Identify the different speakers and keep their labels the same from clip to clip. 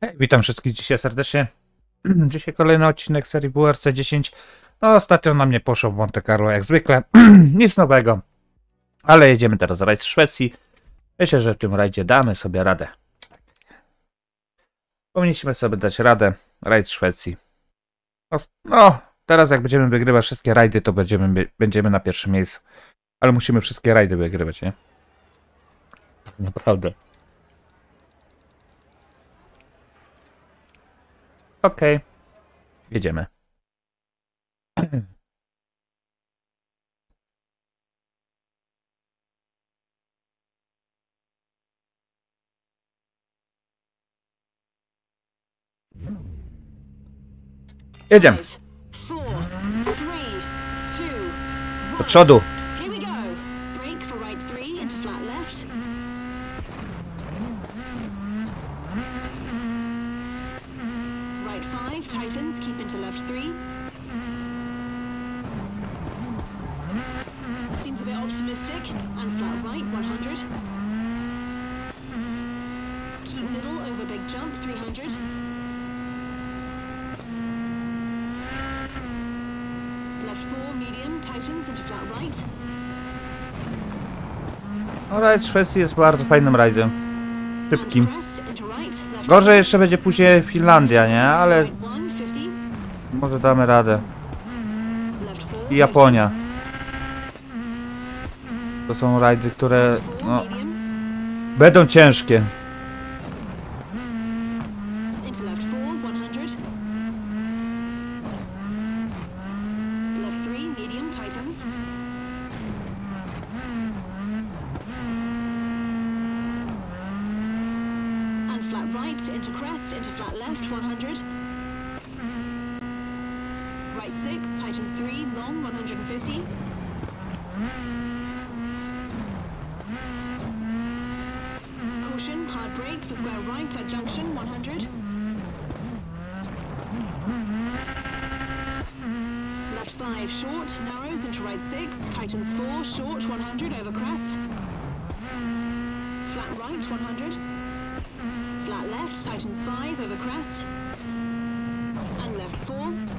Speaker 1: Hej, witam wszystkich dzisiaj serdecznie. Dzisiaj kolejny odcinek serii WRC 10. No, ostatnio na mnie poszło w Monte Carlo jak zwykle. Nic nowego. Ale jedziemy teraz rajd z Szwecji. Myślę, że w tym rajdzie damy sobie radę. Powinniśmy sobie dać radę. Rajd z Szwecji. No, teraz jak będziemy wygrywać wszystkie rajdy, to będziemy na pierwszym miejscu. Ale musimy wszystkie rajdy wygrywać, nie? Tak naprawdę. Okej. Jedziemy. Jedziemy. Do przodu.
Speaker 2: Titans, keep into left 3. Seems a bit optimistic. And flat right, 100. Keep middle over big jump, 300. Left 4, medium, Titans into flat right.
Speaker 1: No, rajd z Szwecji jest bardzo fajnym rajdem. Szybkim. Gorzej jeszcze będzie później Finlandia, nie? Ale może damy radę. I Japonia. To są rajdy, które no, będą ciężkie.
Speaker 2: Into crest, into flat left, 100. Right 6, Titans 3, long, 150. Caution, hard brake for square right at junction, 100. Left 5, short, narrows into right 6, Titans 4, short, 100 over crest. Flat right, 100. Flat left, Titans 5 over crest. And left 4.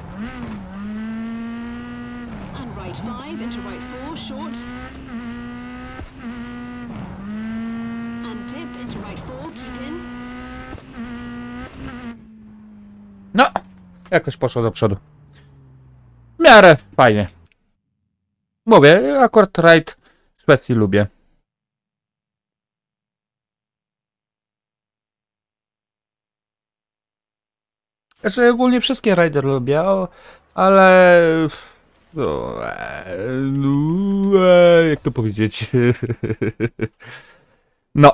Speaker 2: And right 5 into right 4, short. And dip into right 4, keep in.
Speaker 1: No, jakoś poszło do przodu. W miarę fajnie. Mówię, akurat rajd w Szwecji lubię. Znaczy ogólnie wszystkie rajdy lubię, ale... jak to powiedzieć? No.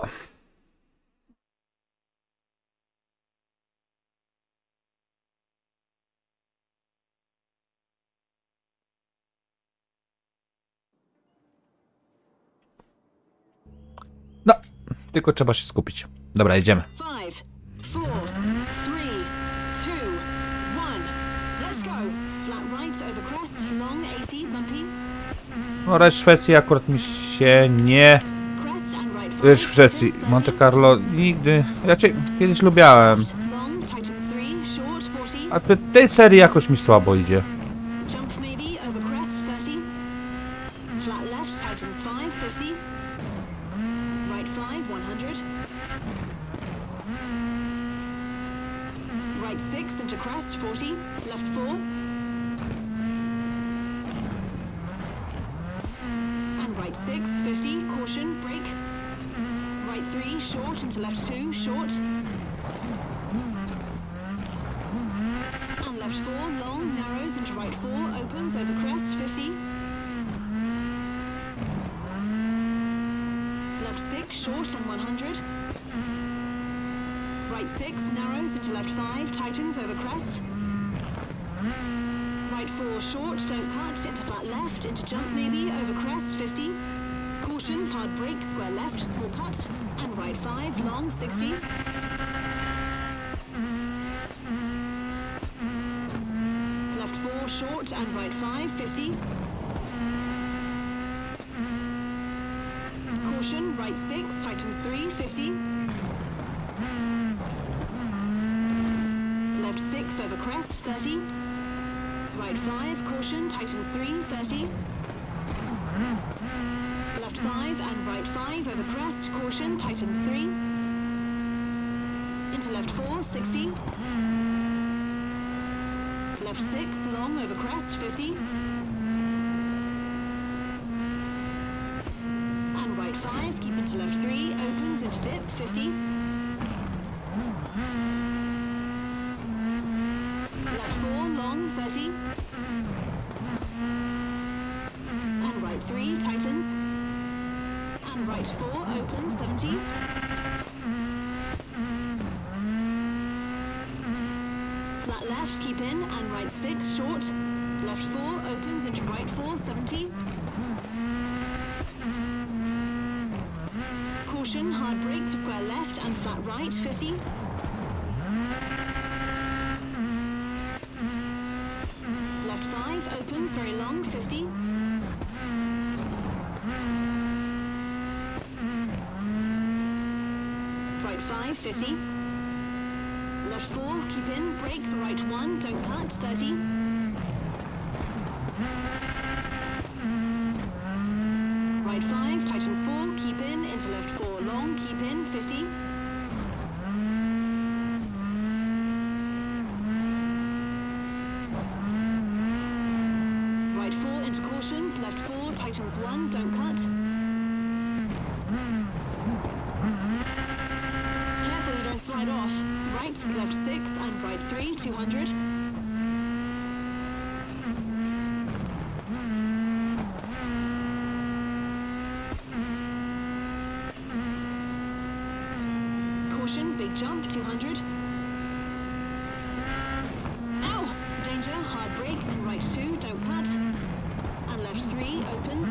Speaker 1: No, tylko trzeba się skupić. Dobra, jedziemy.
Speaker 2: 5, 4, 3, 2, 1. Let's go. Flat right over crest, long 80, bumpy.
Speaker 1: No, rajd Szwecji akurat mi się nie...
Speaker 2: Crest and right
Speaker 1: W
Speaker 2: 5.
Speaker 1: Szwecji, Monte Carlo nigdy... Raczej kiedyś lubiałem.
Speaker 2: Long, Titans 3, short 40.
Speaker 1: A tej serii jakoś mi słabo idzie.
Speaker 2: Jump maybe over crest 30. Flat left, Titans 5, 50. Right 5, 100. Right 6 into crest 40. Left 4. And right 6, 50. Caution, brake. Right 3, short into left 2, short. And left 4, long, narrows into right 4, opens over crest 50. Left 6, short and 100. Right 6, narrows into left 5, tightens over crest. Right 4, short, don't cut, into flat left, into jump maybe, over crest, 50. Caution, hard brake, square left, small cut. And right 5, long, 60. Left 4, short, and right 5, 50. Caution, right 6, tightens 3, 50. brakes over crest, 30. Right 5, caution, tightens 3, 30. Left 5 and right 5 over crest, caution, tightens 3. Into left 4, 60. Left 6, long over crest, 50. And right 5, keep into left 3, opens into dip, 50. Left 4, long, 30. And right 3, tightens. And right 4, opens, 70. Flat left, keep in, and right 6, short. Left 4, opens into right 4, 70. Caution, hard brake for square left and flat right, 50. Left 5, opens, very long, 50. Right 5, 50. Left 4, keep in, brake for right 1, don't cut, 30. Right 5, tightens 4, keep in, into left 4, long, keep in, 50. Right 4, into caution, left 4, tightens 1, don't cut. Careful you don't slide off. Right, left 6 and right 3, 200. Caution, big jump, 200. Ow! Danger, hard brake and right 2, don't cut. And left 3, opens.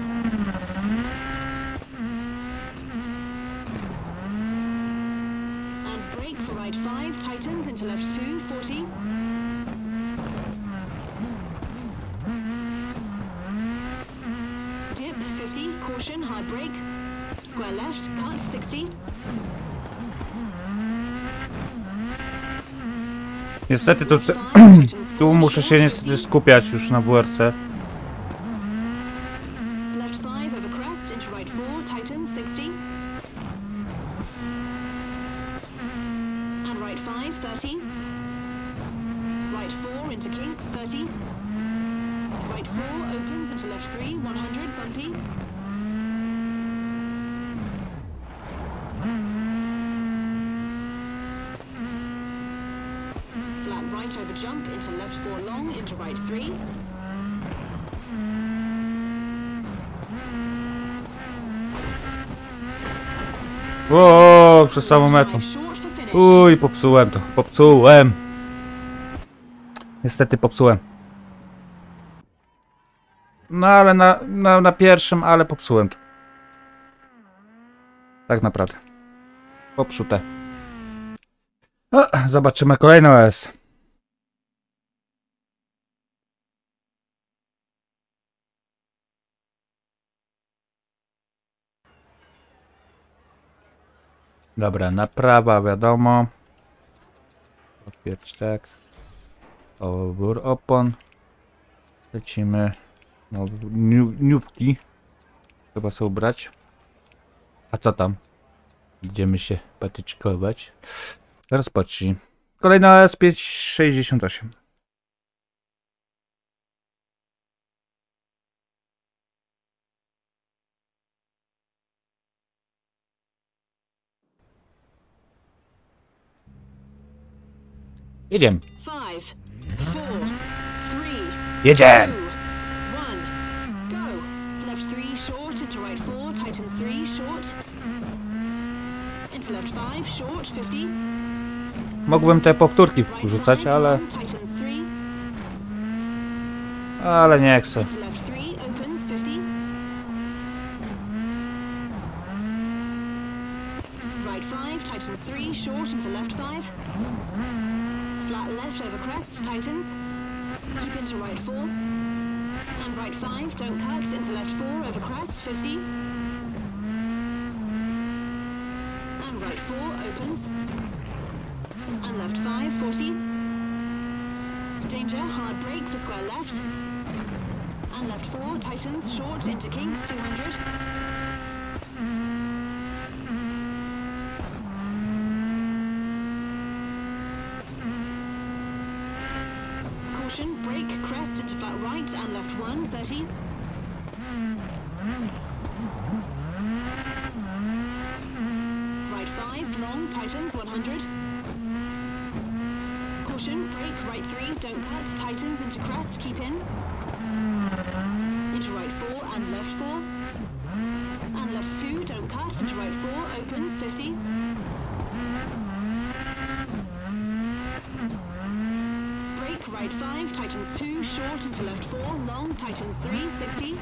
Speaker 2: And brake for right 5, tightens into left 2, 40. Dip, 50, caution, hard brake. Square left, cut, 60.
Speaker 1: Niestety tu muszę się niestety skupiać już na WRC.
Speaker 2: Left 5 over crest into right 4, tightens 60. And right 5, 30. Right 4 into kinks, 30. Right 4 opens into left 3, 100, bumpy. Flat right over jump into left 4 long, into right 3.
Speaker 1: O, przez samą metę. Uj, popsułem to. Popsułem. Niestety popsułem. No ale na pierwszym, ale popsułem to. Tak naprawdę. Popsute. No, zobaczymy kolejną S. Dobra, naprawa, wiadomo. Papierczek. Obór opon. Lecimy. No, niubki. Trzeba sobie ubrać. A co tam? Idziemy się patyczkować. Rozpocznij. Kolejna S568. Jedziemy.
Speaker 2: 5, 4, 3,
Speaker 1: Jedziemy.
Speaker 2: 2, 1, go. Left 3 short into right 4, tightens 3 short. Into left 5 short, 50.
Speaker 1: Mógłbym te powtórki
Speaker 2: Right
Speaker 1: rzucać,
Speaker 2: 5
Speaker 1: ale...
Speaker 2: long, tightens 3.
Speaker 1: Ale nie chcę.
Speaker 2: Into left 3 opens, 50. Right 5 tightens 3 short into left 5. Flat left over crest, tightens. Keep into right 4. And right 5, don't cut, into left 4 over crest, 50. And right 4 opens. And left 5, 40. Danger, hard brake for square left. And left 4, tightens, short into kinks, 200. Caution, brake, crest into flat right and left 1, 30. Right 5, long, tightens, 100. Caution, brake, right 3, don't cut, tightens into crest, keep in. Into right 4 and left 4. And left 2, don't cut, into right 4, opens, 50. Brake, right 5, tightens 2, short into left 4, long, tightens 3, 60.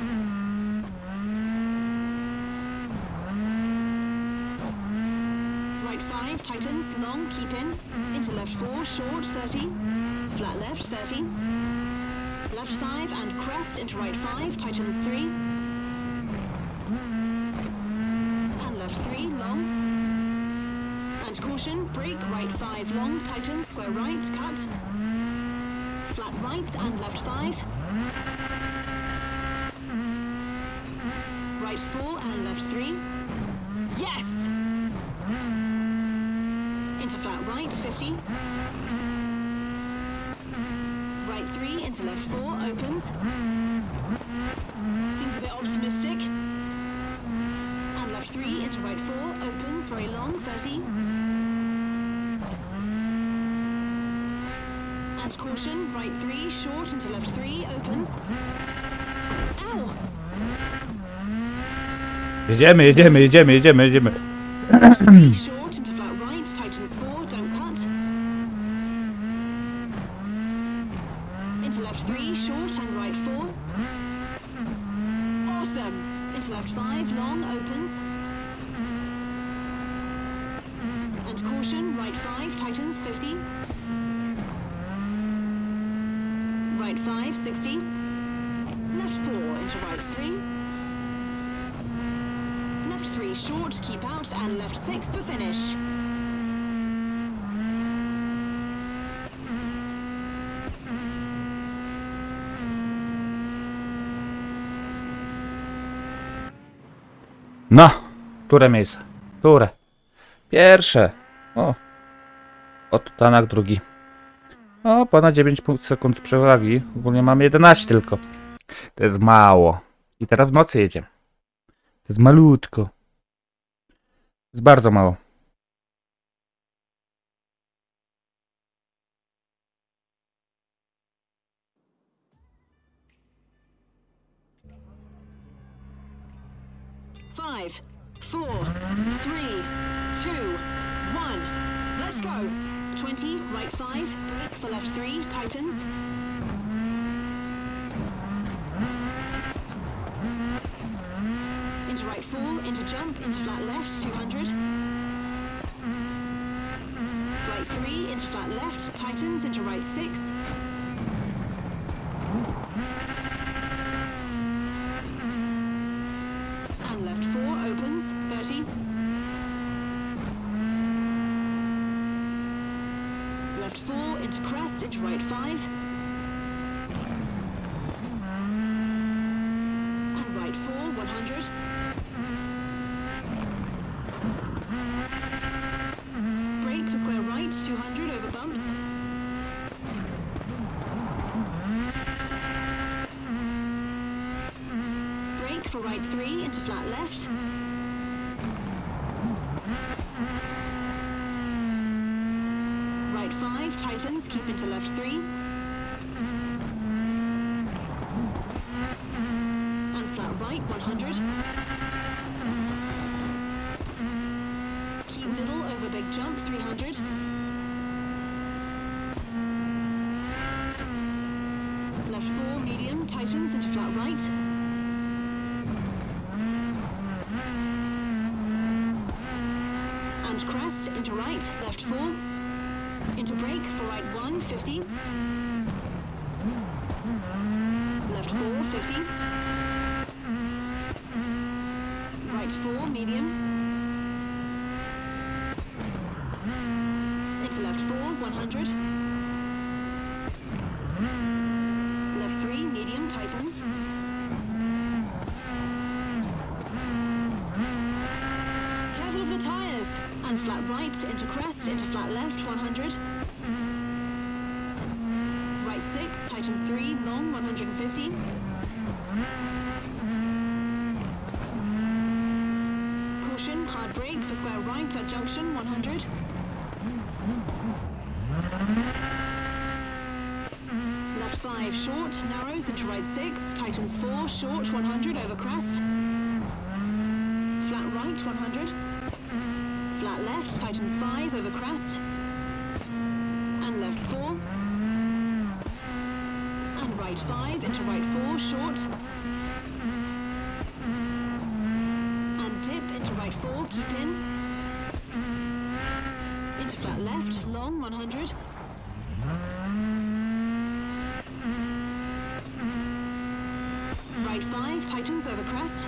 Speaker 2: Right 5, tightens, long, keep in. Into left 4, short, 30. Flat left, 30. Left 5 and crest into right 5, tightens 3. And left 3, long. And caution, brake, right 5, long, tightens, square right, cut. Flat right and left 5. Right 4 and left 3. Yes! Into flat right, 50. Right 3 into left 4, opens. Seems a bit optimistic. And left 3 into right 4, opens, very long, 30. And caution, right 3, short into left 3, opens. Ow!
Speaker 1: Jedziemy, jedziemy, jedziemy, jedziemy, jedziemy.
Speaker 2: Short into flat right, tightens 4, don't cut. Into left 3, short and right 4. Awesome! Into left 5, long, opens. And caution, right 5, tightens 50. Right 5, 60. Left 4 into right 3. Left 3 short, keep out, and left 6 for finish.
Speaker 1: No, które miejsce? Które? Pierwsze. O. Oto Tanak drugi. O, ponad 9 sekund przewagi. Ogólnie mamy 11 tylko. To jest mało. I teraz w nocy jedziemy. To jest malutko. To jest bardzo mało.
Speaker 2: Five, 4, 3, 2, 1. Let's go. 20, right 5, brake for left 3, tightens. Into right 4, into jump, into flat left, 200. Right 3, into flat left, tightens, into right 6. And left 4, opens, 30. Left 4, into crest, into right 5. And right 4, 100. Brake for square right, 200 over bumps. Brake for right 3 into flat left. Right 5, tightens, keep into left 3. And flat right, 100. Keep middle over big jump, 300. Left 4, medium, tightens into flat right. And crest, into right, left 4. Into brake for right 1, 50. Left 4, 50. Right 4, medium. Into left 4, 100. Left 3, medium, tightens. Careful of the tyres. And flat right, into crest, into flat left, 100. Right 6, tightens 3, long, 150. Caution, hard brake for square right at junction, 100. Left 5, short, narrows into right 6, tightens 4, short, 100 over crest. Flat right, 100. Flat left, tightens 5 over crest. And left 4. And right 5 into right 4, short. And dip into right 4, keep in. Into flat left, long, 100. Right 5, tightens over crest.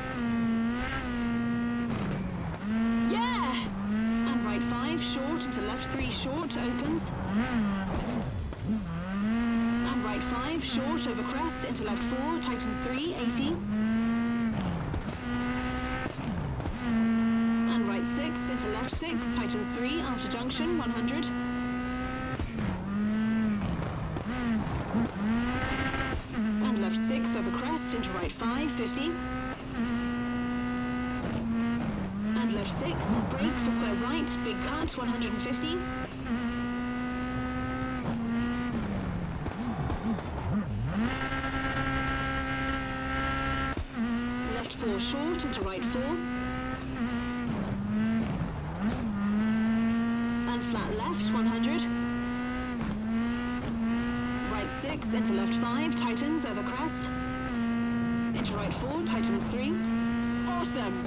Speaker 2: Yeah! And right 5, short into left 3, short, opens. And right 5, short over crest into left 4, tightens 3, 80. And right 6 into left 6, tightens 3 after junction, 100. And left 6 over crest into right 5, 50. And left 6, brake for square right, big cut, 150. Left 4 short into right 4. And flat left, 100. Right 6 into left 5, tightens over crest. Into right 4, tightens 3. Awesome!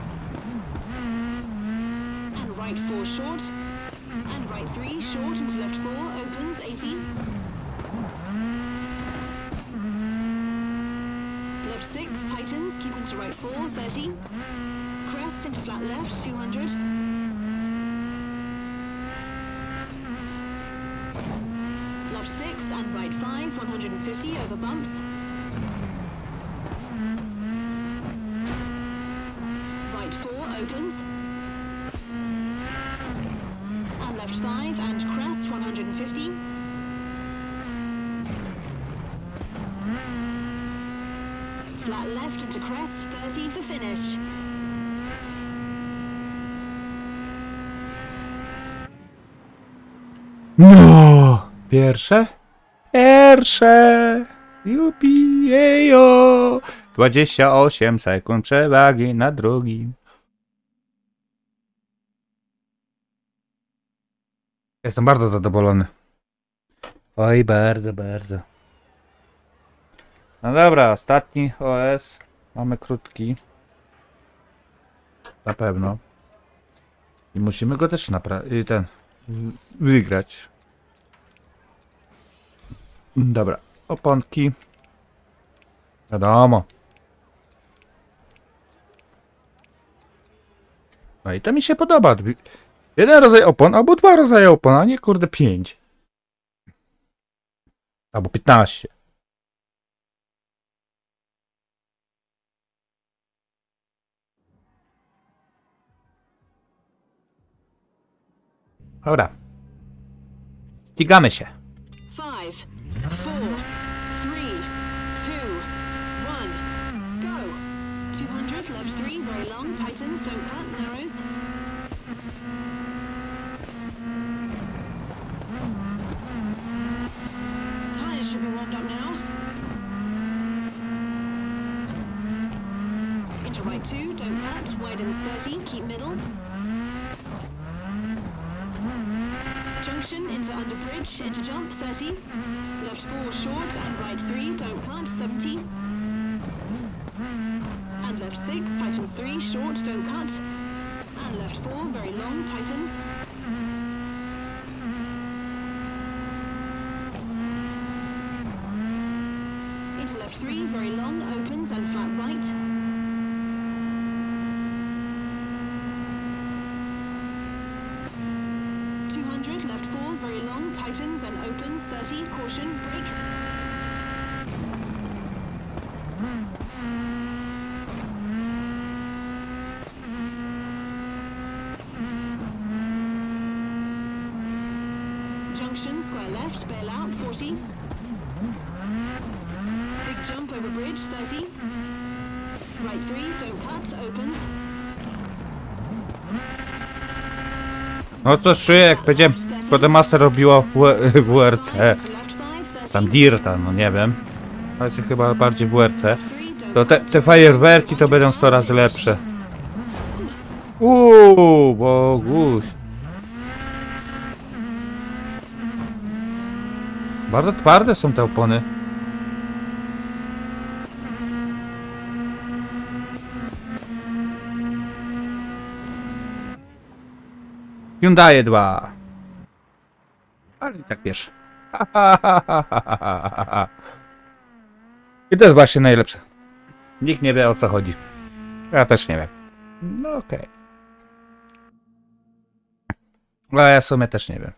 Speaker 2: And right 4 short. And right 3 short into left 4, opens, 80. Left 6, tightens, keep into right 4, 30. Crest into flat left, 200. Left 6 and right 5, 150 over bumps. Right 4 opens. And left 5 and crest, 150. Flat left into crest, 30 for finish.
Speaker 1: No! Pierwsze? Pierwsze! Jupi, jejo! 28 sekund przewagi na drugim. Jestem bardzo zadowolony. Oj, bardzo, bardzo. No dobra, ostatni OS. Mamy krótki. Na pewno. I musimy go też wygrać. Dobra, oponki. Wiadomo. No i to mi się podoba. Jeden rodzaj opon, albo 2 rodzaje opon, a nie kurde 5. Albo 15. Dobra. Ścigamy się.
Speaker 2: 5, 4, 3, 2, 1, go! 200, left 3, very long, tightens, don't cut, narrows. Tyres should be warmed up now. Into right 2, don't cut, widens 30, keep middle. Junction into under bridge, into jump, 30. Left 4 short and right 3, don't cut, 70. And left 6, tightens 3, short, don't cut. And left 4, very long, tightens. Into left 3, very long, opens and flat right. Left 4, very long, tightens and opens, 30, caution, brake. junction, square left, bail out, 40. Big jump over bridge, 30. Right 3, don't cut, opens.
Speaker 1: No co czuję, jak powiedziałem, Codemaster robiło WRC.
Speaker 2: To left 5, 30.
Speaker 1: Tam Dirta, no nie wiem. Ale jest chyba bardziej WRC. To te fajerwerki to będą 100 razy lepsze. Boguś. Bardzo twarde są te opony. Hyundai 2. Ale i tak wiesz. I to jest właśnie najlepsze. Nikt nie wie, o co chodzi. Ja też nie wiem. No okej. Ale ja w sumie też nie wiem.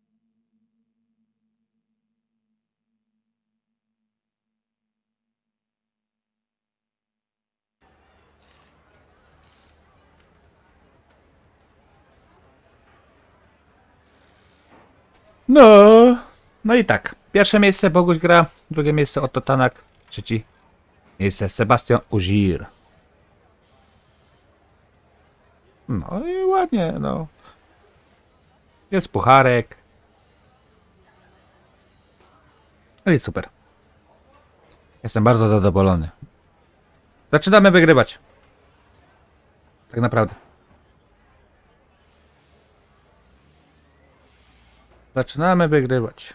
Speaker 1: No i tak. Pierwsze miejsce Boguś gra, drugie miejsce Otto Tanak, trzeci miejsce Sebastian Ogier. No i ładnie, no. Jest pucharek. No i super. Jestem bardzo zadowolony. Zaczynamy wygrywać. Tak naprawdę. Zaczynamy wygrywać.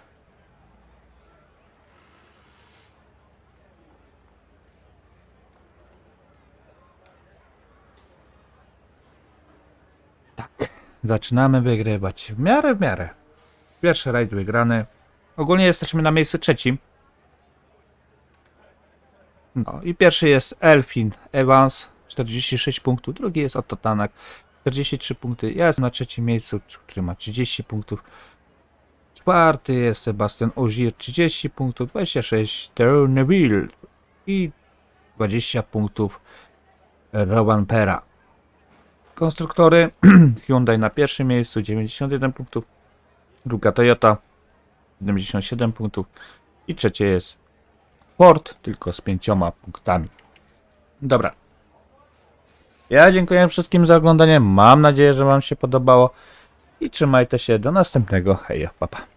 Speaker 1: Tak. Zaczynamy wygrywać. W miarę, w miarę. Pierwszy rajd wygrany. Ogólnie jesteśmy na miejscu trzecim. No i pierwszy jest Elfin Evans. 46 punktów. Drugi jest Otto Tanak. 43 punkty. Ja jestem na trzecim miejscu, który ma 30 punktów. Czwarty jest Sebastian Ogier, 30 punktów, 26 Terry Neville i 20 punktów Rowan Pera. Konstruktory Hyundai na pierwszym miejscu, 91 punktów, druga Toyota 77 punktów i trzecie jest Ford, tylko z 5 punktami. Dobra. Ja dziękuję wszystkim za oglądanie, mam nadzieję, że wam się podobało i trzymajcie się do następnego. Hej, papa.